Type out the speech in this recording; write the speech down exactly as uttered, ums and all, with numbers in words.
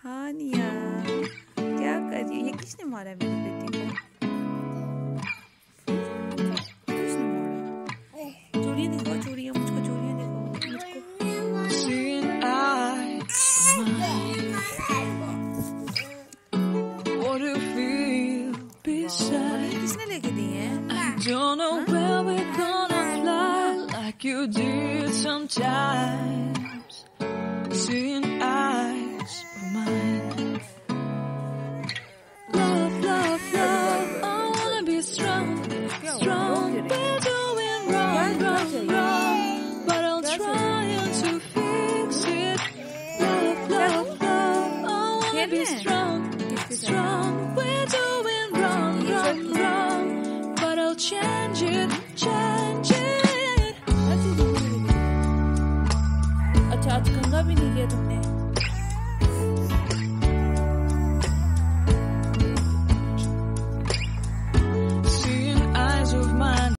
हानिया क्या कर रही है? ये किसने मारा है मेरी बेटी को? किसने मारा? चूड़ियाँ दिखाओ, चूड़ियाँ मुझको, चूड़ियाँ दिखाओ मुझको। किसने लेके दी है? Don't know where we're gonna fly like you did sometimes. Seeing eyes of mine. Love, love, love. I wanna be strong, strong. We're doing wrong, wrong, wrong. But I'll try to fix it. Love, love, love. I wanna be strong, strong. We're doing wrong, wrong, wrong. But I'll change it, change it. अच्छा आज कंघा भी नहीं किया तुमने?